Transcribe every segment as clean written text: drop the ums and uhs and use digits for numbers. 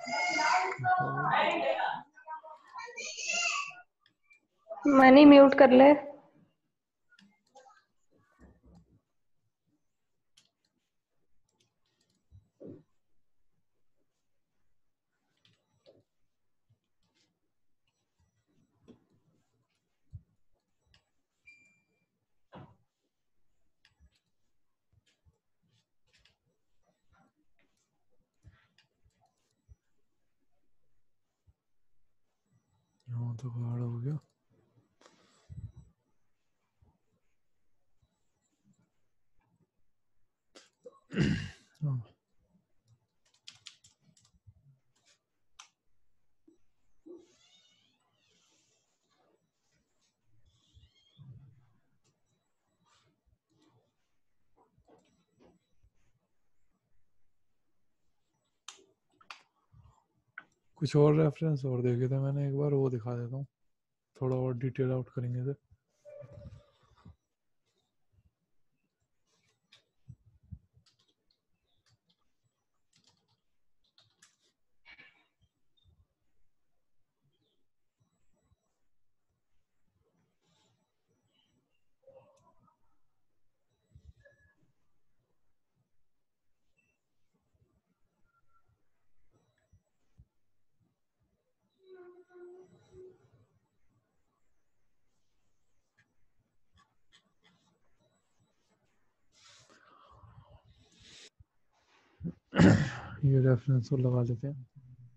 Money mute कर ले। हाँ तो गाढ़ा हो गया। हाँ कुछ और रेफरेंस और देखे थे मैंने, एक बार वो दिखा देता हूँ, थोड़ा और डिटेल आउट करेंगे तो। ये रेफरेंस और लगा लेते हैं।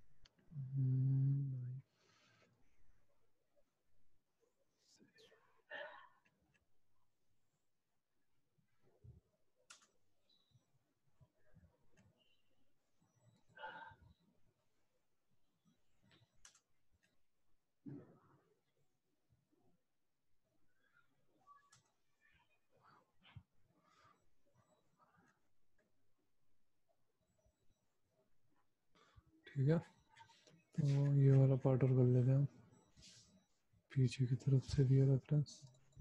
ठीक है, तो ये वाला पार्ट और कर लेते हैं, पीछे की तरफ से भी रेफरेंस।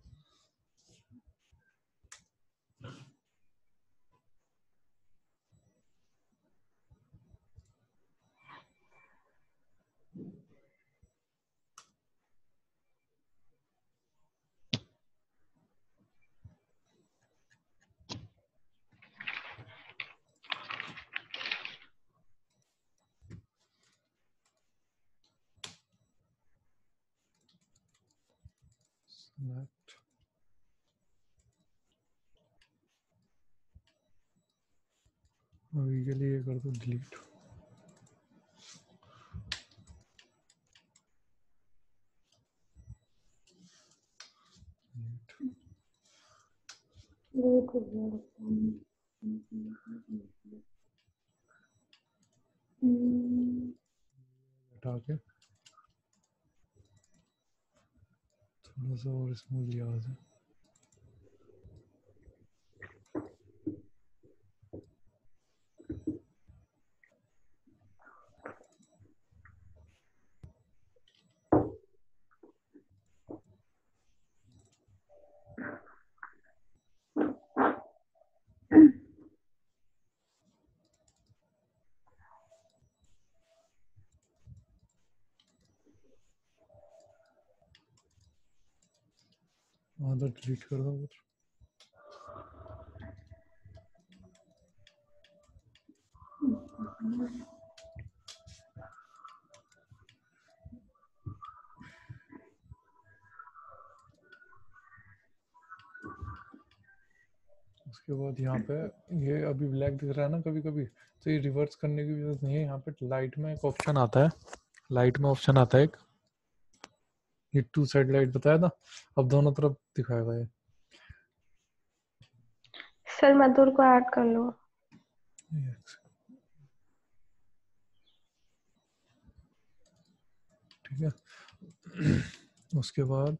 अभी के लिए कर दो डिलीट। हटा के थोड़ा सा और स्मूथ लिया है। आधा डिलीट कर दो। उसके बाद यहाँ पे ये अभी ब्लैक दिख रहा है ना कभी कभी, तो ये रिवर्स करने की जरूरत नहीं है। यहाँ पे लाइट में एक ऑप्शन आता है, लाइट में ऑप्शन आता है एक, ये टू साइड लाइट बताया था, अब दोनों तरफ दिखाएगा ये। सर मधुर को ऐड कर लो। ठीक है, उसके बाद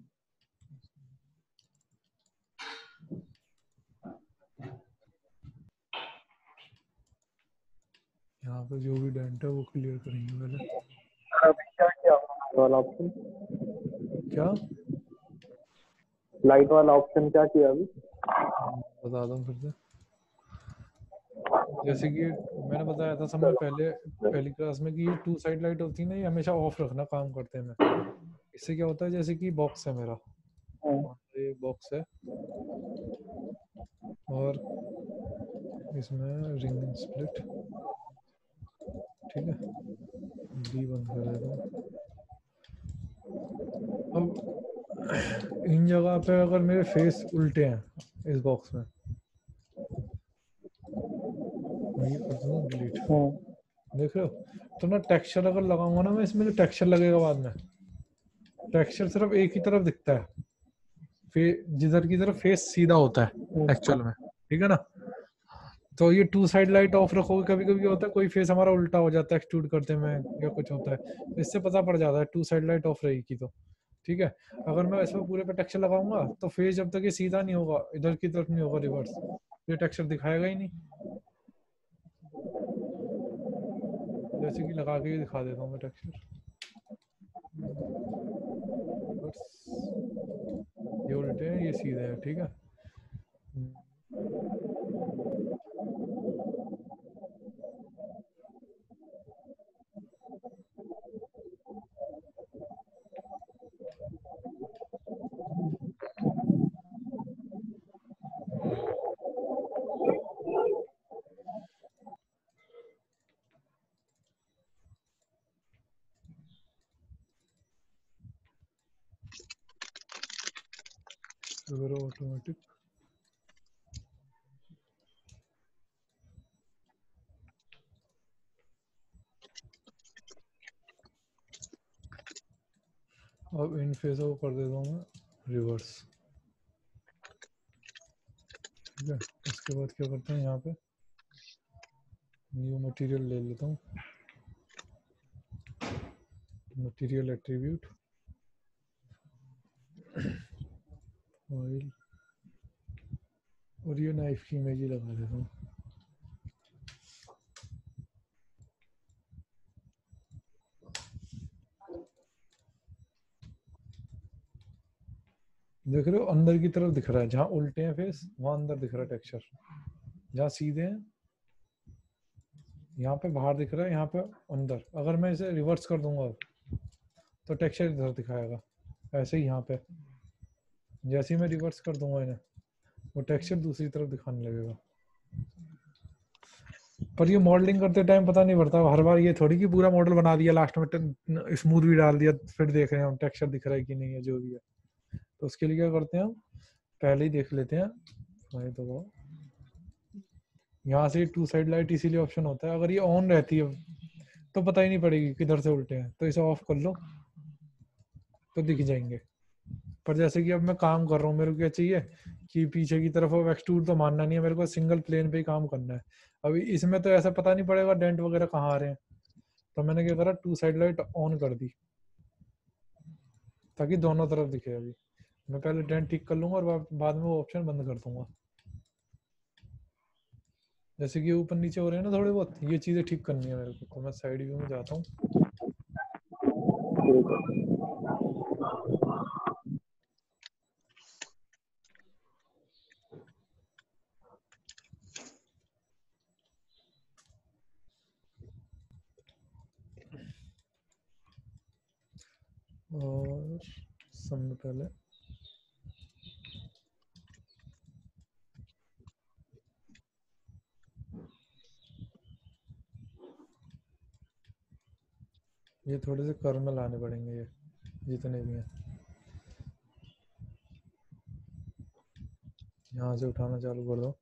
यहाँ पे जो भी डेंट है वो क्लियर करेंगे पहले। अभी क्या किया वाला ऑप्शन, क्या लाइट वाला ऑप्शन क्या किया अभी? बता दो फिर से। जैसे कि मैंने बताया था सब में पहले पहली क्लास में कि ये 2 साइड लाइट होती है ना, ये हमेशा ऑफ रखना काम करते हैं में। इससे क्या होता है, जैसे कि बॉक्स है मेरा, ये बॉक्स है और इसमें रिंग स्प्लिट, ठीक है, बी बंद कर देता हूँ। अब इन जगह पे अगर मेरे फेस उल्टे हैं इस बॉक्स में, मैं ये कर दूंगा डिलीट, देख रहे हो? तो ना टेक्सचर अगर लगाऊंगा ना मैं इसमें, तो टेक्सचर लगेगा बाद में, टेक्सचर सिर्फ एक ही तरफ दिखता है, जिधर की तरफ फेस सीधा होता है एक्चुअल में, ठीक है ना? तो ये 2 साइड लाइट ऑफ रखोगे, कभी कभी होता है कोई फेस हमारा उल्टा हो जाता है एक्सट्रूड करते में या कुछ होता है, तो इससे पता पड़ जाता है 2 साइड लाइट ऑफ रहेगी तो, ठीक है। अगर मैं इसमें पूरे पे टेक्सचर लगाऊंगा तो फेस जब तक ये सीधा नहीं होगा, इधर की तरफ नहीं होगा रिवर्स, ये टेक्सचर दिखाएगा ही नहीं। जैसे कि लगा के ही दिखा देता हूँ मैं टेक्सचर, ये उल्टे हैं ये सीधे हैं, ठीक है। ऑटोमेटिक अब इन फेसों को कर देता हूँ मैं रिवर्स, ठीक है। उसके बाद क्या करते हैं, यहाँ पे न्यू मटेरियल ले लेता हूँ, मटेरियल एट्रीब्यूट, ऑयल, और ये नाइफ की इमेज ही लगा देता हूँ। देख रहे हो अंदर की तरफ दिख रहा है, जहाँ उल्टे हैं फेस वहां अंदर दिख रहा है टेक्सचर, जहाँ सीधे हैं यहाँ पे बाहर दिख रहा है, यहाँ पे अंदर। अगर मैं इसे रिवर्स कर दूंगा तो टेक्सचर इधर दिखाएगा, ऐसे ही यहाँ पे जैसे ही मैं रिवर्स कर दूंगा इन्हें, वो टेक्सचर दूसरी तरफ दिखाने लगेगा। पर ये मॉडलिंग करते टाइम पता नहीं पड़ता हर बार, ये थोड़ी कि पूरा मॉडल बना दिया लास्ट में स्मूथ भी डाल दिया फिर देख रहे हैं हम टेक्सचर दिख रहा है कि नहीं है, जो भी है। तो उसके लिए क्या करते हैं हम, पहले ही देख लेते हैं। तो यहाँ से 2 साइड लाइट इसीलिए ऑप्शन होता है, अगर ये ऑन रहती है तो पता ही नहीं पड़ेगी किधर से उल्टे हैं, तो इसे ऑफ कर लो तो दिख जाएंगे। पर जैसे कि अब मैं काम कर रहा हूँ, मेरे को क्या चाहिए कि पीछे की तरफ अब एक्सट्रूड तो मानना नहीं है, मेरे को सिंगल प्लेन पे ही काम करना है। अभी इसमें तो ऐसा पता नहीं पड़ेगा डेंट वगैरह कहाँ आ रहे हैं, तो मैंने क्या करा 2 साइड लाइट ऑन कर दी ताकि दोनों तरफ दिखे। अभी मैं पहले डेंट ठीक कर लूंगा और बाद में वो ऑप्शन बंद कर दूंगा। जैसे कि ऊपर नीचे हो रहे हैं ना थोड़े बहुत, ये चीजें ठीक करनी है मेरे को, तो मैं साइड व्यू में जाता हूँ। और सब में पहले ये थोड़े से कर्व में लाने पड़ेंगे, ये जितने भी हैं यहाँ से उठाना चालू कर दो,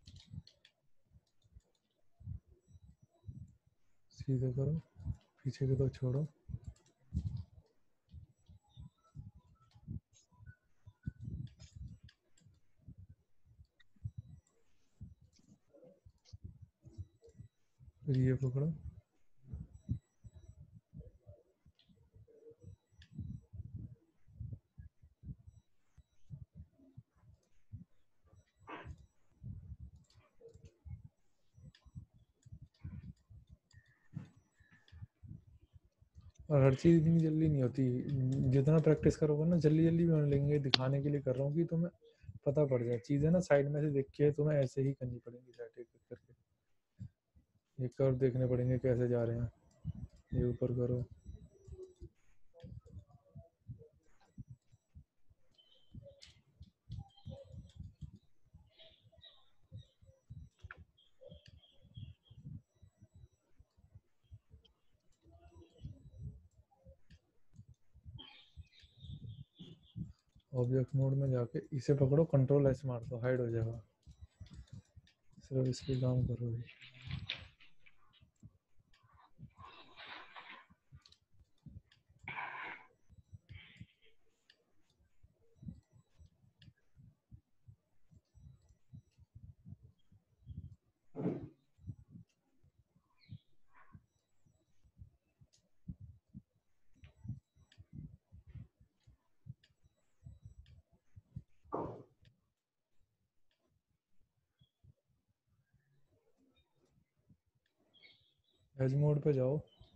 सीधे करो, पीछे के तो छोड़ो। फिर ये पकड़ो, और हर चीज़ इतनी जल्दी नहीं होती, जितना प्रैक्टिस करोगे ना जल्दी जल्दी बन लेंगे। दिखाने के लिए कर रहा हूँ कि तुम्हें पता पड़ जाए चीज़ें ना, साइड में से देख के तुम्हें ऐसे ही करनी पड़ेंगी, साइड एक एक करके। ये कर्व देखने पड़ेंगे कैसे जा रहे हैं। ये ऊपर करो, ऑब्जेक्ट मोड में जाके इसे पकड़ो, कंट्रोल एस मार दो, हाइड हो जाएगा। सिर्फ इस पे काम करो। एज मोड पे जाओ,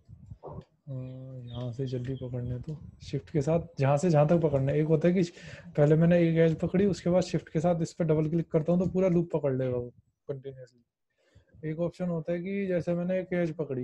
यहाँ से जल्दी पकड़ने तो शिफ्ट के साथ जहाँ से जहाँ तक पकड़ना है। एक होता है कि पहले मैंने एक एज पकड़ी, उसके बाद शिफ्ट के साथ इस पर डबल क्लिक करता हूँ तो पूरा लूप पकड़ लेगा वो कंटिन्यूसली। एक ऑप्शन होता है कि जैसे मैंने एक एज पकड़ी,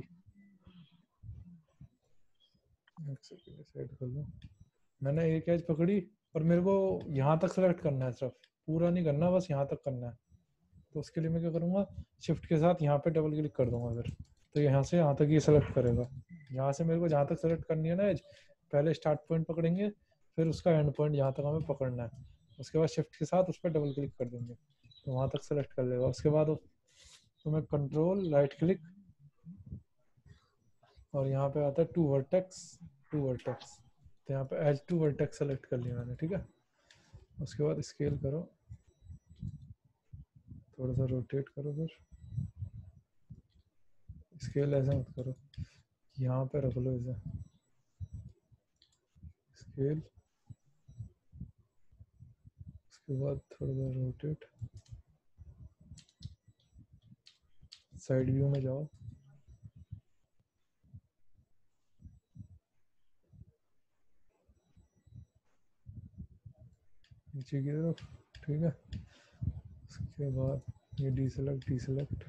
एक सेकंड सेट कर लो, मैंने एक एज पकड़ी और मेरे को यहाँ तक सेलेक्ट करना है, सिर्फ पूरा नहीं करना, बस यहाँ तक करना है। तो उसके लिए मैं क्या करूँगा, शिफ्ट के साथ यहाँ पे डबल क्लिक कर दूंगा फिर, तो यहाँ से यहाँ तक ये सेलेक्ट करेगा। यहाँ से मेरे को जहाँ तक सेलेक्ट करनी है ना एज, पहले स्टार्ट पॉइंट पकड़ेंगे, फिर उसका एंड पॉइंट जहाँ तक हमें पकड़ना है, उसके बाद शिफ्ट के साथ उस पर डबल क्लिक कर देंगे तो वहाँ तक सेलेक्ट कर लेगा। उसके बाद तुम्हें कंट्रोल राइट क्लिक और यहाँ पे आता है टू वर्टेक्स, टू वर्टेक्स, तो यहाँ पे एज टू वर्टेक्स सेलेक्ट कर लिया मैंने, ठीक है। उसके बाद स्केल करो, थोड़ा सा रोटेट करो, फिर स्केल ऐसे मत करो, यहाँ पे रख लो इसे, स्केल, उसके बाद थोड़ा सा रोटेट, साइड व्यू में जाओ, नीचे की तरफ, ठीक है। उसके बाद ये डीसेलेक्ट डीसेलेक्ट,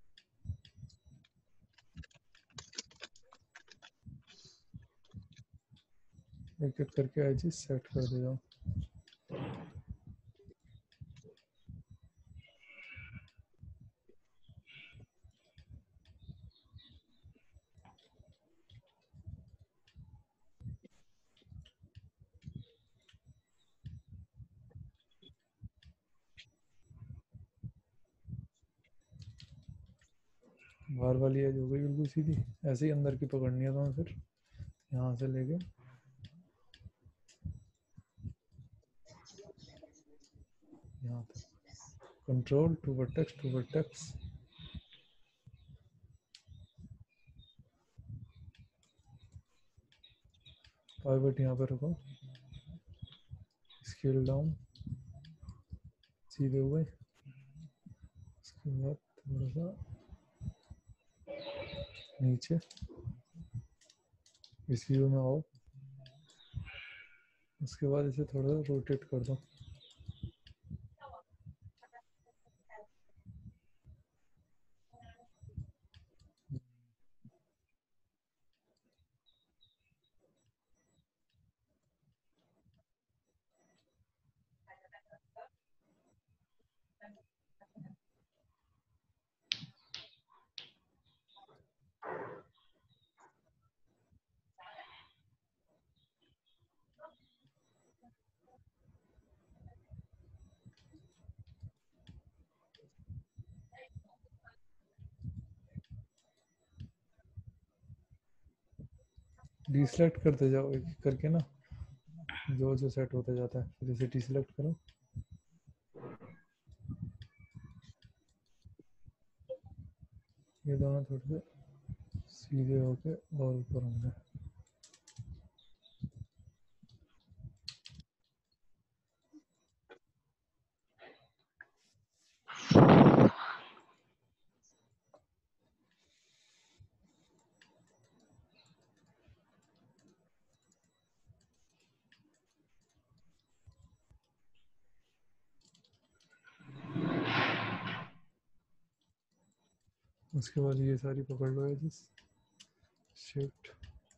एक एक करके एजेस सेट कर दे जाओ। बाहर वाली एज हो गई बिल्कुल सीधी, ऐसे ही अंदर की पकड़नी है तुम्हें, फिर यहाँ से लेके यहाँ तक, control to vertex to vertex, pivot यहाँ पे रखो, स्केल डाउन, सीधे हुए, उसके बाद थोड़ा सा नीचे, इस व्यू में आओ, उसके बाद इसे थोड़ा सा रोटेट कर दो। डीसेलेक्ट करते जाओ एक एक करके ना, जो जो सेट होता जाता है, फिर इसे डीसेलेक्ट करो, ये दोनों थोड़े से सीधे होके और ऊपर होंगे। उसके बाद ये सारी पकड़ लो edges, shift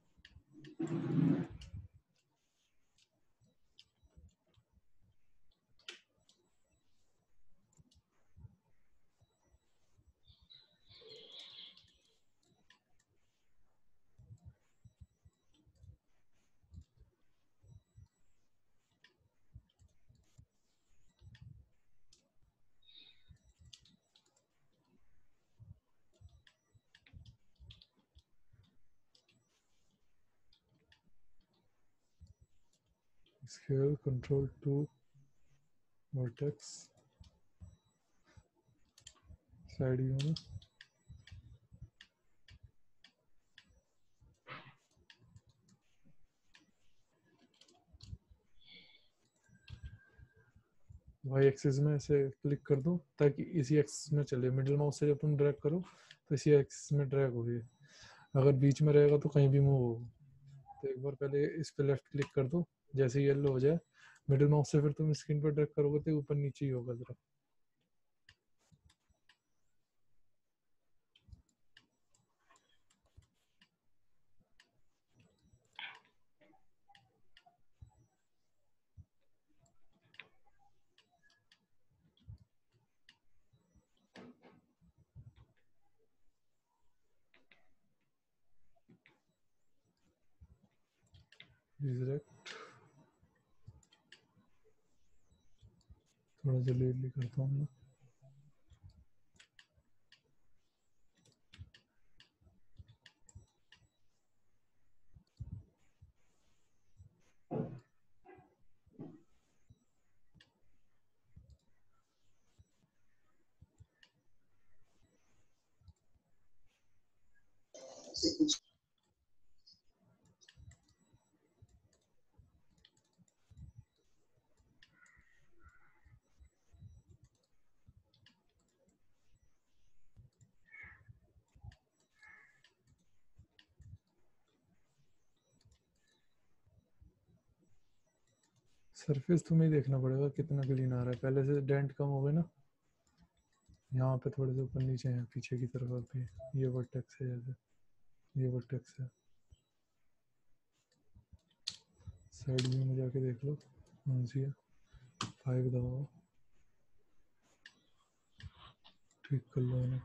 scale control to vertex side view में। वाई एक्सिस में ऐसे क्लिक कर दो ताकि इसी एक्सिस में चले। मिडिल माउस से जब तुम ड्रैग करो तो इसी एक्सिस में ड्रैग हो, अगर बीच में रहेगा तो कहीं भी मूव हो। तो एक बार पहले इस पे लेफ्ट क्लिक कर दो, जैसे येलो हो जाए मिडिल माउस से फिर तुम स्क्रीन पर ड्रैग करोगे तो ऊपर नीचे ही होगा जरा। थोड़ा जल्दी करता हूँ मैं। सरफेस तुम्हें देखना पड़ेगा कितना क्लीन आ रहा है, पहले से डेंट कम हो गए ना। यहाँ पे थोड़े से ऊपर नीचे हैं पीछे की तरफ अभी। ये वर्टेक्स है, जैसे ये वर्टेक्स है। साइड व्यू में जाके देख लो कौन सी है। 5 दबाओ, ठीक कर लो इन्हें।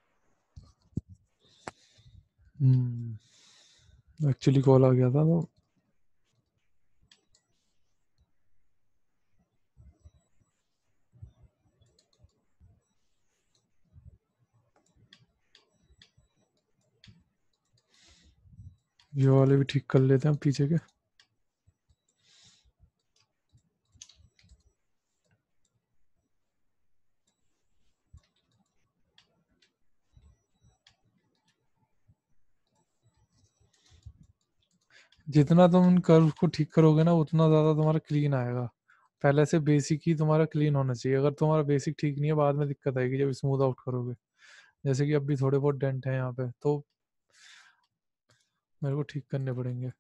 एक्चुअली कॉल आ गया था तो ये वाले भी ठीक कर लेते हैं पीछे के। जितना तुम उन कर्व को ठीक करोगे ना उतना ज्यादा तुम्हारा क्लीन आएगा। पहले से बेसिक ही तुम्हारा क्लीन होना चाहिए। अगर तुम्हारा बेसिक ठीक नहीं है बाद में दिक्कत आएगी जब स्मूथ आउट करोगे। जैसे कि अब भी थोड़े बहुत डेंट हैं यहाँ पे, तो मेरे को ठीक करने पड़ेंगे।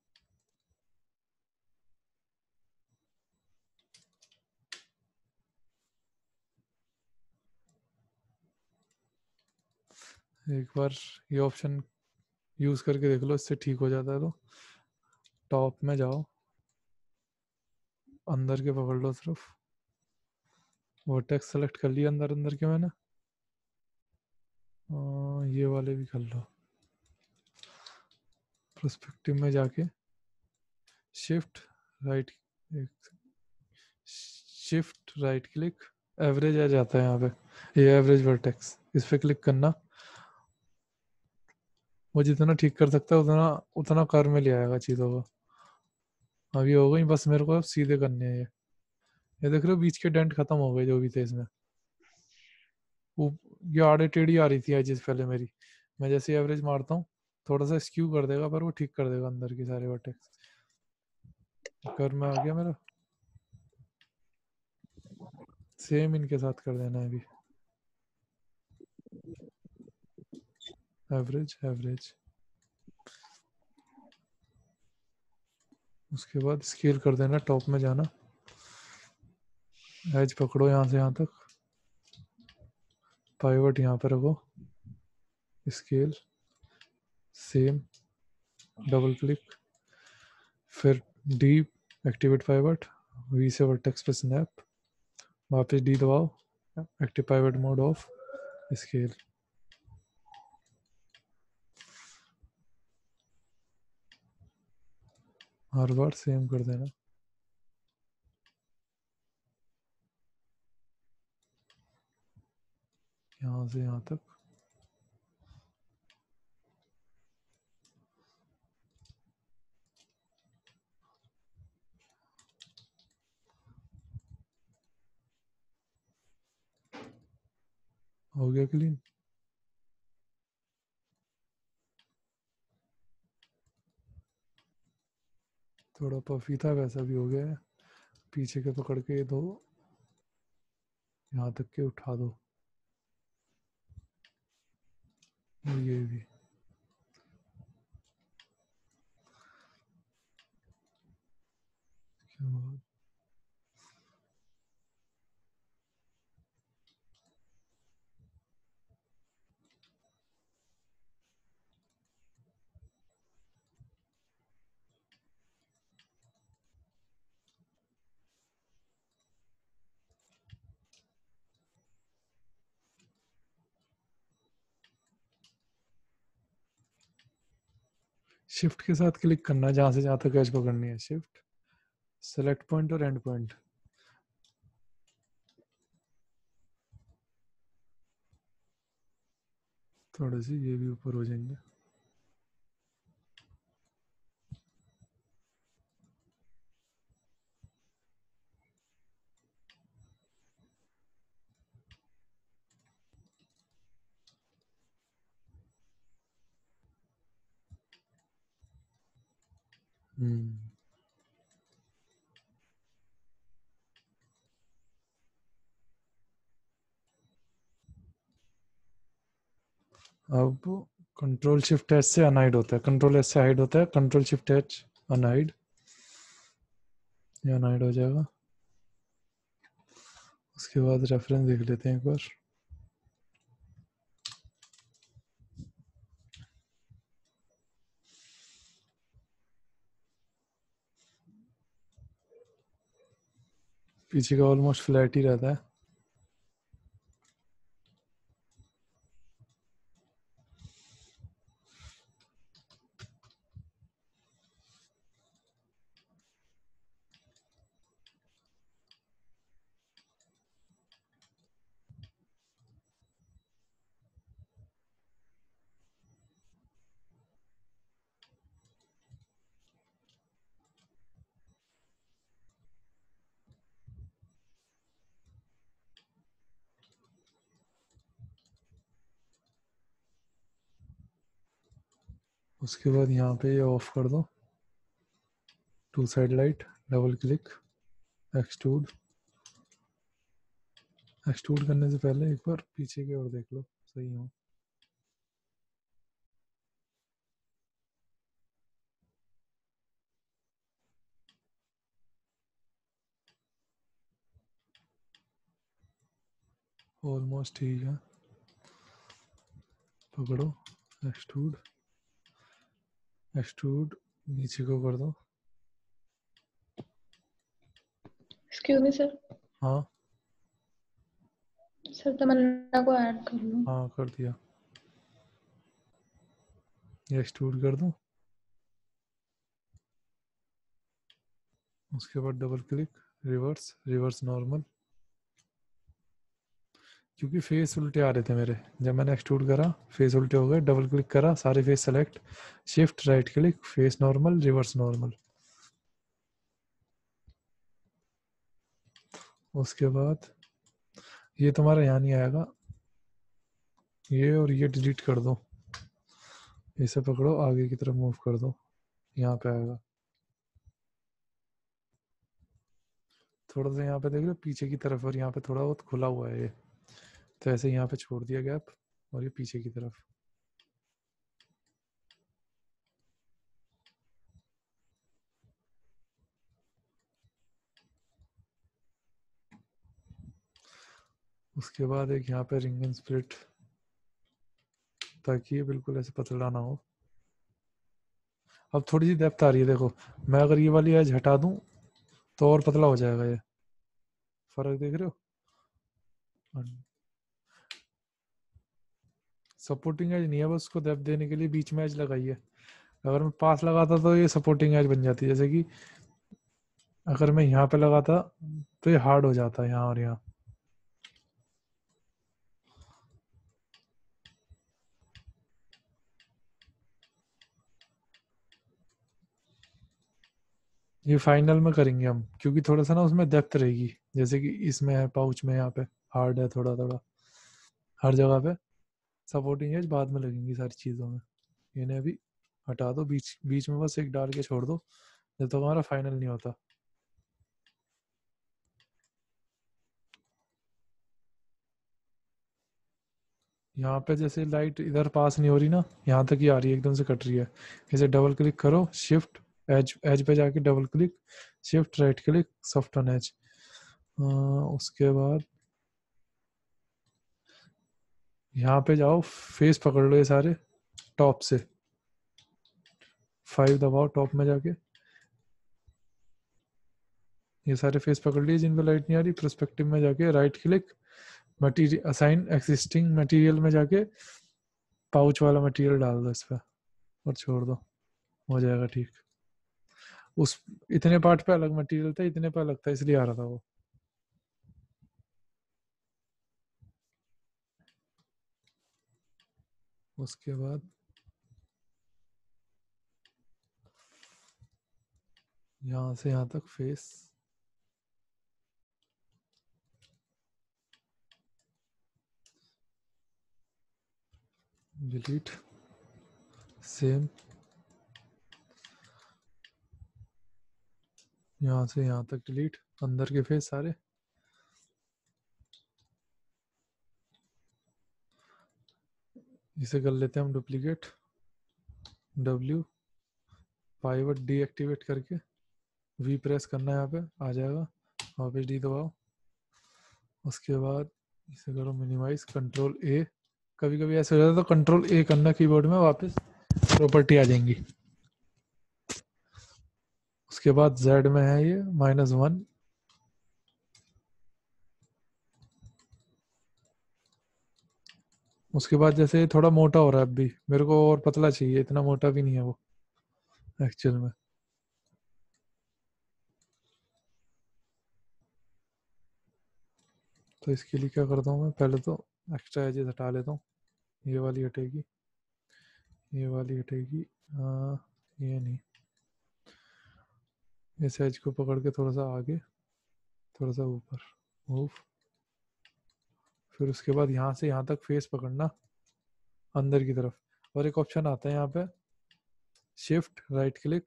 एक बार ये ऑप्शन यूज करके देख लो, इससे ठीक हो जाता है तो। टॉप में जाओ, अंदर के पकड़ लो सिर्फ। वर्टेक्स सेलेक्ट कर लिया अंदर अंदर के मैंने। ये वाले भी कर लो। पर्सपेक्टिव में जाके shift right, shift right click, average आ जाता है यहाँ पे, ये एवरेज वर्टेक्स, इस पे क्लिक करना। वो जितना ठीक कर सकता है उतना उतना कर में ले आएगा चीज़ों को। अभी हो गई, बस मेरे को अब सीधे करने हैं ये देख रहे हो बीच के डेंट खत्म हो गए जो भी थे इसमें। वो ये आड़े टेढ़ी आ रही थी एजेस पहले मेरी। मैं जैसे एवरेज मारता हूँ थोड़ा सा स्क्यू कर देगा, पर वो ठीक कर देगा अंदर की सारे वर्टेक्स। कर में आ गया मेरा। सेम इनके साथ कर देना है अभी। एवरेज एवरेज, उसके बाद स्केल कर देना, टॉप में जाना, एज पकड़ो यहाँ से यहाँ तक, पाइवट यहाँ पर रखो, स्केल सेम, डबल क्लिक, फिर डी एक्टिवेट पाइवट, वी से वर्टेक्स पे स्नैप, वापस डी दबाओ, active pivot mode off, scale. हर बार सेम कर देना, यहाँ से यहाँ तक। हो गया क्लीन। थोड़ा पफी था वैसा भी हो गया है। पीछे के पकड़ के दो, यहाँ तक के उठा दो, ये भी। शिफ्ट के साथ क्लिक करना है जहाँ से जहाँ तक एज पकड़नी है, शिफ्ट, सेलेक्ट पॉइंट और एंड पॉइंट। थोड़े से ये भी ऊपर हो जाएंगे। अब कंट्रोल शिफ्ट एच से अनहाइड होता है, कंट्रोल एच से हाइड होता है, कंट्रोल शिफ्ट एच अनहाइड, ये अनहाइड हो जाएगा। उसके बाद रेफरेंस देख लेते हैं एक बार। पीछे का ऑलमोस्ट फ्लैट ही रहता है। उसके बाद यहाँ पे ये ऑफ कर दो, two side light, double click, extrude. Extrude करने से पहले एक बार पीछे की ओर देख लो सही हो। ऑलमोस्ट ठीक है, पकड़ो, एक्सट्रूड, एक्सट्रूड नीचे को कर दो। Excuse me sir. हाँ सर तमन्ना को ऐड कर लो। हाँ कर दिया, ये एक्सट्रूड कर दो। उसके बाद double click, reverse, reverse normal. क्योंकि फेस उल्टे आ रहे थे मेरे, जब मैंने एक्सट्रूड करा फेस उल्टे हो गए, डबल क्लिक करा सारे face select, shift right click, face normal, reverse normal. उसके बाद ये तुम्हारा यहाँ नहीं आएगा, ये और ये डिलीट कर दो, इसे पकड़ो आगे की तरफ मूव कर दो, यहाँ पे आएगा। थोड़ा सा यहाँ पे देख लो पीछे की तरफ, और यहाँ पे थोड़ा बहुत खुला हुआ है ये, तो ऐसे यहाँ पे छोड़ दिया गैप, और ये पीछे की तरफ। उसके बाद एक यहाँ पे रिंग एंड स्प्लिट, ताकि ये बिल्कुल ऐसे पतला ना हो। अब थोड़ी सी डेप्थ आ रही है देखो, मैं अगर ये वाली एज हटा दूं तो और पतला हो जाएगा ये, फर्क देख रहे हो। सपोर्टिंग एज नहीं है, बस उसको डेप्थ देने के लिए बीच में एज लगाई है। अगर मैं पास लगाता तो ये सपोर्टिंग एज बन जाती, जैसे कि अगर मैं यहाँ पे लगाता तो ये हार्ड हो जाता है यहाँ और यहाँ। ये फाइनल में करेंगे हम, क्योंकि थोड़ा सा ना उसमें डेप्थ रहेगी, जैसे कि इसमें है पाउच में, यहाँ पे हार्ड है थोड़ा थोड़ा, हर जगह पे सपोर्टिंग एज बाद में लगेंगी सारी चीज़ों में। इन्हें अभी हटा दो, बीच बीच में बस एक डाल के छोड़ दो, जब तक हमारा फाइनल नहीं होता। यहाँ पे जैसे लाइट इधर पास नहीं हो रही ना, यहाँ तक ही आ रही है, एकदम से कट रही है। इसे डबल क्लिक करो, शिफ्ट एज, एज पे जाके double click, shift right click, soft on edge. उसके बाद यहाँ पे जाओ, फेस पकड़ लो ये सारे टॉप से, 5 दबाओ टॉप में जाके, ये सारे फेस पकड़ लिए जिन पे लाइट नहीं आ रही। पर्सपेक्टिव में जाके right click, material assign existing material में जाके पाउच वाला मटेरियल डाल दो इस पर और छोड़ दो, हो जाएगा ठीक। उस इतने पार्ट पे अलग मटेरियल था, इतने पे अलग था, इसलिए आ रहा था वो। उसके बाद यहाँ से यहाँ तक फेस, डिलीट, सेम, यहाँ से यहाँ तक डिलीट, अंदर के फेस सारे। इसे कर लेते हैं हम डुप्लीकेट, W पाइवट डीएक्टिवेट करके V प्रेस करना है, यहाँ पे आ जाएगा, वापस D दबाओ। उसके बाद इसे करो मिनिमाइज, कंट्रोल A। कभी कभी ऐसे हो जाता है तो कंट्रोल A करना कीबोर्ड में, वापस प्रॉपर्टी आ जाएंगी। उसके बाद Z में है ये -1, उसके बाद जैसे थोड़ा मोटा हो रहा है, अब भी मेरे को और पतला चाहिए, इतना मोटा भी नहीं है वो एक्चुअल में। तो इसके लिए क्या करता हूँ मैं, पहले तो एक्स्ट्रा एजेस हटा लेता हूँ, ये वाली हटेगी, ये वाली हटेगी, ये नहीं, इस एज को पकड़ के थोड़ा सा आगे, थोड़ा सा ऊपर मूव। फिर उसके बाद यहाँ से यहाँ तक फेस पकड़ना अंदर की तरफ, और एक ऑप्शन आता है यहाँ पे शिफ्ट राइट क्लिक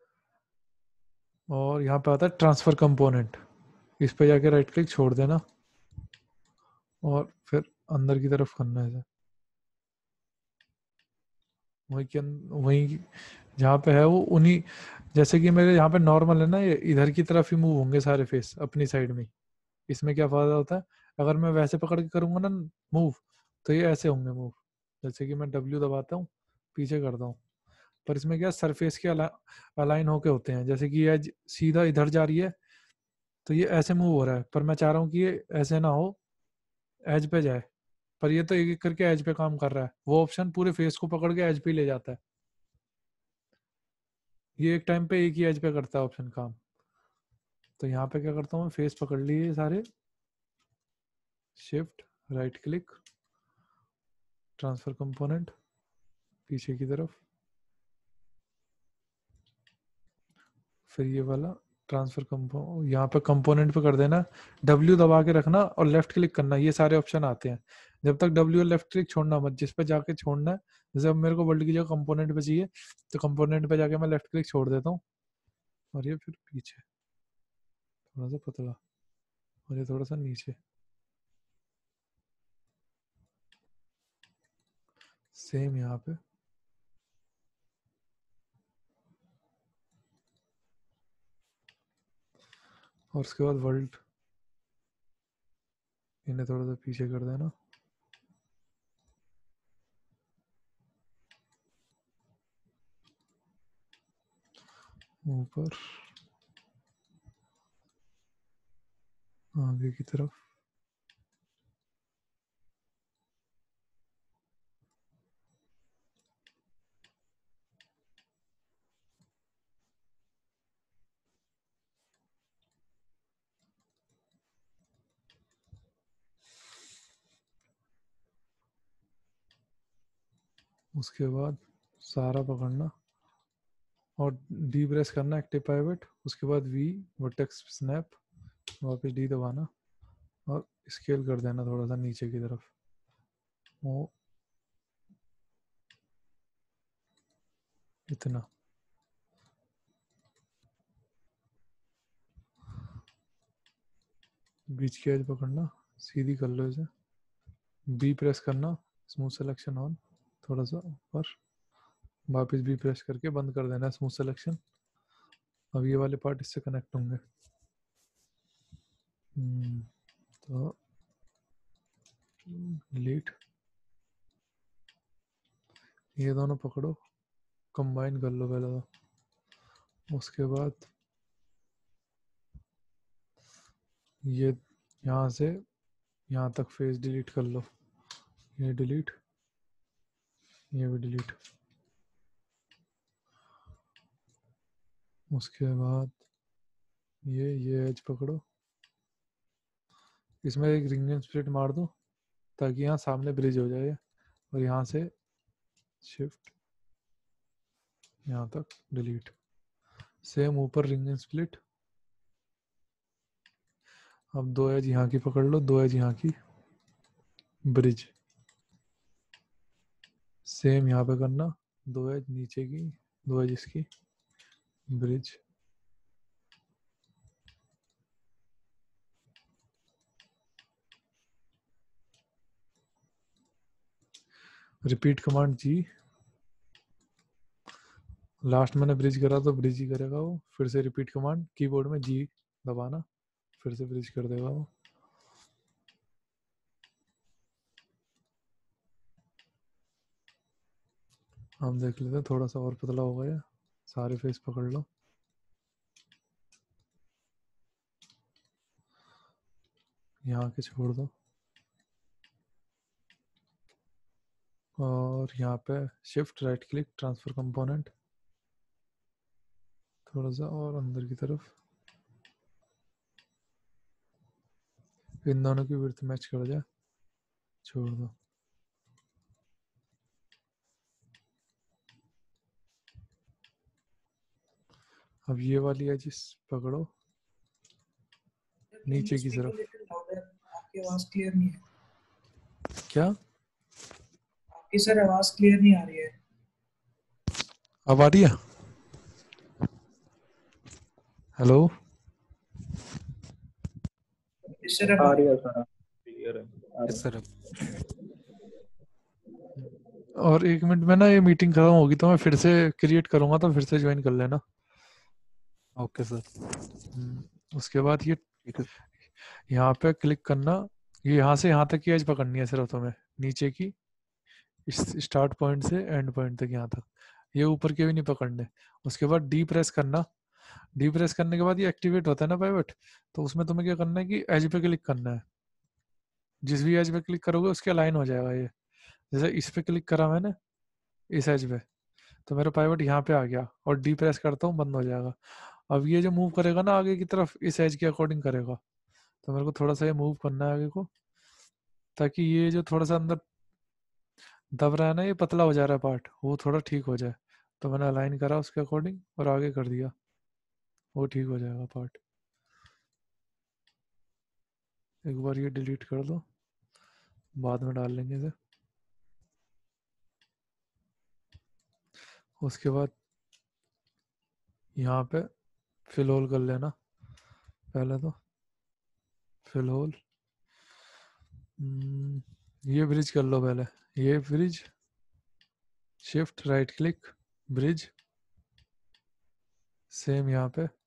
और यहाँ पे आता है ट्रांसफर कंपोनेंट, इस पे जाके राइट क्लिक छोड़ देना और फिर अंदर की तरफ करना है, वही जहाँ पे है वो उन्हीं, जैसे कि मेरे यहाँ पे नॉर्मल है ना, ये इधर की तरफ ही मूव होंगे सारे फेस अपनी साइड में। इसमें क्या फायदा होता है, अगर मैं वैसे पकड़ के करूंगा ना मूव, तो ये ऐसे होंगे मूव, जैसे कि मैं W दबाता हूँ पीछे करता हूँ, पर इसमें क्या सरफेस के अलाइन होके होते हैं, जैसे कि एज सीधा इधर जा रही है तो ये ऐसे मूव हो रहा है, पर मैं चाह रहा हूँ कि ये ऐसे ना हो, एज पे जाए, पर ये तो एक एक करके एज पे काम कर रहा है, वो ऑप्शन पूरे फेस को पकड़ के एज पे ले जाता है, ये एक टाइम पे एक ही एज पे करता है ऑप्शन काम। तो यहाँ पे क्या करता हूँ, मैं फेस पकड़ लिए सारे, shift right click transfer component पीछे की तरफ, फिर ये वाला ट्रांसफर यहाँ पे कंपोनेंट पे कर देना, W दबा के रखना और लेफ्ट क्लिक करना, ये सारे ऑप्शन आते हैं, जब तक W और लेफ्ट क्लिक छोड़ना मत, जिस पे जाके छोड़ना है, जैसे अब मेरे को वर्ल्ड की जगह कंपोनेंट पे चाहिए तो कंपोनेंट पे जाके मैं लेफ्ट क्लिक छोड़ देता हूँ और ये फिर पीछे थोड़ा सा पतला और ये थोड़ा सा नीचे, सेम यहाँ पे, और उसके बाद वर्ल्ड इन्हें थोड़ा सा पीछे कर देना, ऊपर आगे की तरफ, उसके बाद सारा पकड़ना और डी प्रेस करना एक्टिव पाइवेट, उसके बाद V वर्टेक्स स्नैप, वापस D दबाना और स्केल कर देना थोड़ा सा नीचे की तरफ, वो इतना, बीच की एज पकड़ना, सीधी कर लो इसे, B प्रेस करना, स्मूथ सिलेक्शन ऑन, थोड़ा सा ऊपर, वापस B प्रेस करके बंद कर देना स्मूथ सिलेक्शन। अब ये वाले पार्ट इससे कनेक्ट होंगे, तो डिलीट, ये दोनों पकड़ो कंबाइन कर लो पहले तो, उसके बाद ये यहाँ से यहाँ तक फेस डिलीट कर लो, ये डिलीट, ये भी डिलीट, उसके बाद ये एज पकड़ो, इसमें एक रिंग एंड स्प्लिट मार दो ताकि यहाँ सामने ब्रिज हो जाए, और यहाँ से शिफ्ट यहाँ तक डिलीट, सेम ऊपर रिंग एंड स्प्लिट, अब दो एज यहाँ की पकड़ लो, दो एज यहाँ की, ब्रिज सेम यहाँ पे करना, दो एज नीचे की, दो एज इसकी, bridge, repeat command G, last मैंने ब्रिज करा तो ब्रिज ही करेगा वो, फिर से रिपीट कमांड कीबोर्ड में G दबाना, फिर से ब्रिज कर देगा वो। हम देख लेते हैं, थोड़ा सा और पतला हो गया, सारे फेस पकड़ लो, यहाँ के छोड़ दो और यहाँ पे shift right click transfer component, थोड़ा सा और अंदर की तरफ, इन दोनों की विड्थ मैच कर जाए, छोड़ दो, अब ये वाली एज पकड़ो नीचे की तरफ, आपकी आवाज क्लियर नहीं है, क्या आपकी सर आवाज क्लियर नहीं आ रही है, अब आ रही है? हेलो इससे आ रही है सर। क्लियर है आ रही यस सर। और 1 मिनट में ना ये मीटिंग खत्म होगी तो मैं फिर से क्रिएट करूंगा तो फिर से ज्वाइन कर लेना। Okay sir. उसके बाद ये ठीक है। यहाँ पे क्लिक करना, ये यहाँ से यहाँ तक की एज पकड़नी है सिर्फ तुम्हें, नीचे की इस स्टार्ट पॉइंट से एंड पॉइंट तक यहाँ तक, ये ऊपर के भी नहीं पकड़ने। उसके बाद डी प्रेस करना, डी प्रेस करने के बाद ये एक्टिवेट होता है ना पाइवट, तो उसमें तुम्हें क्या करना है कि एज पे क्लिक करना है, जिस भी एज पे क्लिक करोगे उसके अलाइन हो जाएगा ये। जैसे इस पे क्लिक करा मैंने, इस एज पे, तो मेरा पाइवट यहाँ पे आ गया और डी प्रेस करता हूँ बंद हो जाएगा। अब ये जो मूव करेगा ना आगे की तरफ इस एज के अकॉर्डिंग करेगा, तो मेरे को थोड़ा सा ये मूव करना है आगे को, ताकि ये जो थोड़ा सा अंदर दब रहा है ना, ये पतला हो जा रहा है पार्ट, वो थोड़ा ठीक हो जाए। तो मैंने अलाइन करा उसके अकॉर्डिंग और आगे कर दिया, वो ठीक हो जाएगा पार्ट। एक बार ये डिलीट कर दो, बाद में डाल लेंगे इसे। उसके बाद यहाँ पे फिल होल कर लेना पहले तो, फिल होल। ये ब्रिज कर लो पहले, ये bridge, shift right click bridge, same यहाँ पे